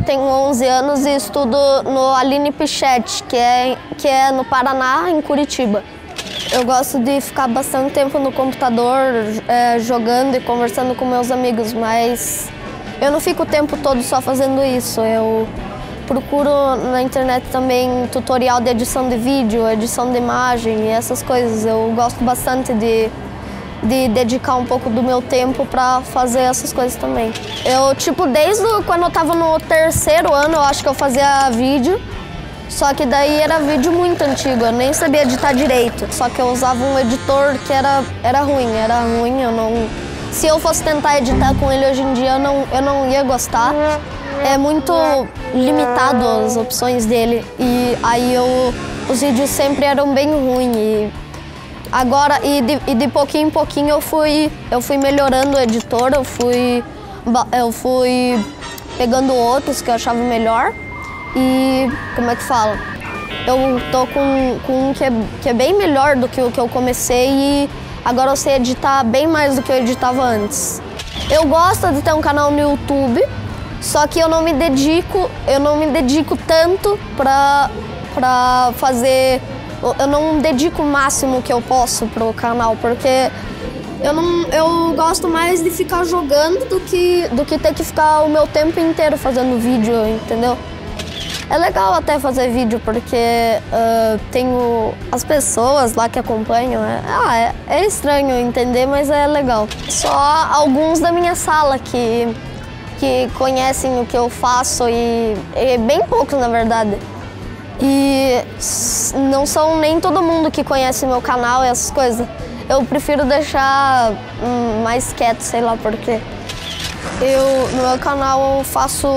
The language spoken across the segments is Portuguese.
tenho 11 anos e estudo no Aline Pichetti, que é no Paraná, em Curitiba. Eu gosto de ficar bastante tempo no computador, jogando e conversando com meus amigos, mas eu não fico o tempo todo só fazendo isso. Eu procuro na internet também tutorial de edição de vídeo, edição de imagem e essas coisas. Eu gosto bastante de dedicar um pouco do meu tempo para fazer essas coisas também. Desde quando eu tava no 3º ano, eu acho que eu fazia vídeo. Só que daí era vídeo muito antigo, eu nem sabia editar direito. Só que eu usava um editor que era ruim, se eu fosse tentar editar com ele hoje em dia, eu não ia gostar. É muito limitado as opções dele e aí os vídeos sempre eram bem ruins. De pouquinho em pouquinho eu fui melhorando o editor, eu fui pegando outros que eu achava melhor. E, como é que fala? Eu tô com um que é bem melhor do que o que eu comecei e agora eu sei editar bem mais do que eu editava antes. Eu gosto de ter um canal no YouTube, só que eu não me dedico tanto pra fazer... Eu não dedico o máximo que eu posso pro canal, porque eu gosto mais de ficar jogando do que ter que ficar o meu tempo inteiro fazendo vídeo, entendeu? É legal até fazer vídeo, porque tenho as pessoas lá que acompanham. É estranho entender, mas é legal. Só alguns da minha sala que conhecem o que eu faço, e bem poucos, na verdade. E não são nem todo mundo que conhece meu canal e essas coisas. Eu prefiro deixar mais quieto, sei lá por quê. No meu canal eu faço...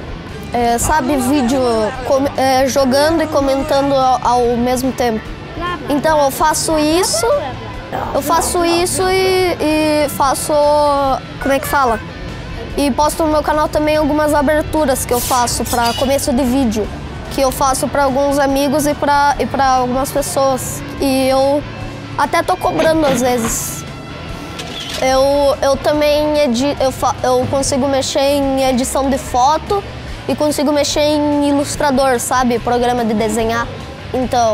vídeo jogando e comentando ao mesmo tempo. Então eu faço isso e faço, como é que fala? E posto no meu canal também algumas aberturas que eu faço para começo de vídeo, que eu faço para alguns amigos e para algumas pessoas. E eu até tô cobrando às vezes. Eu também eu consigo mexer em edição de foto e consigo mexer em Illustrator, sabe? Programa de desenhar. Então,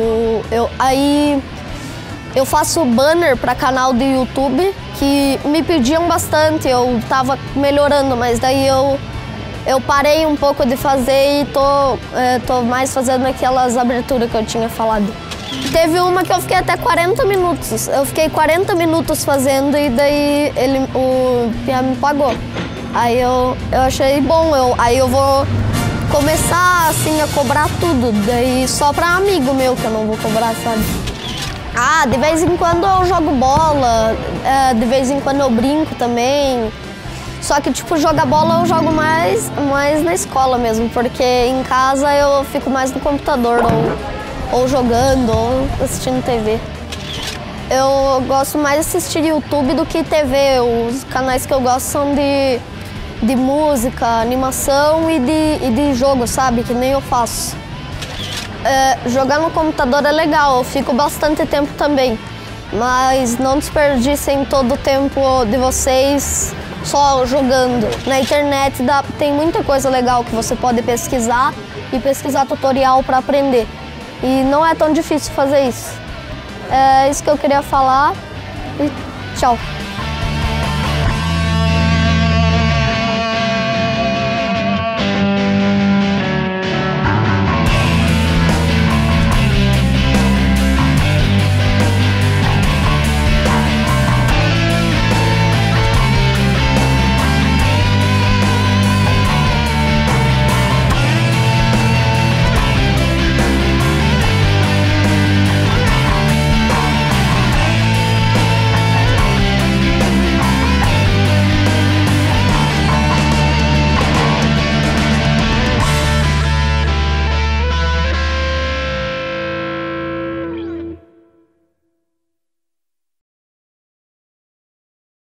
eu faço banner para canal do YouTube, que me pediam bastante, eu tava melhorando, mas daí eu parei um pouco de fazer e tô mais fazendo aquelas aberturas que eu tinha falado. Teve uma que eu fiquei até 40 minutos. Eu fiquei 40 minutos fazendo e daí o Pia me pagou. Aí eu achei bom, aí eu vou começar assim a cobrar tudo, daí só pra amigo meu que eu não vou cobrar, sabe? De vez em quando eu jogo bola, de vez em quando eu brinco também. Só que jogar bola eu jogo mais na escola mesmo, porque em casa eu fico mais no computador, ou jogando, ou assistindo TV. Eu gosto mais de assistir YouTube do que TV, os canais que eu gosto são de música, animação e de jogo, sabe? Que nem eu faço. Jogar no computador é legal, eu fico bastante tempo também. Mas não desperdicem todo o tempo de vocês só jogando. Na internet tem muita coisa legal que você pode pesquisar e pesquisar tutorial para aprender. E não é tão difícil fazer isso. É isso que eu queria falar e tchau.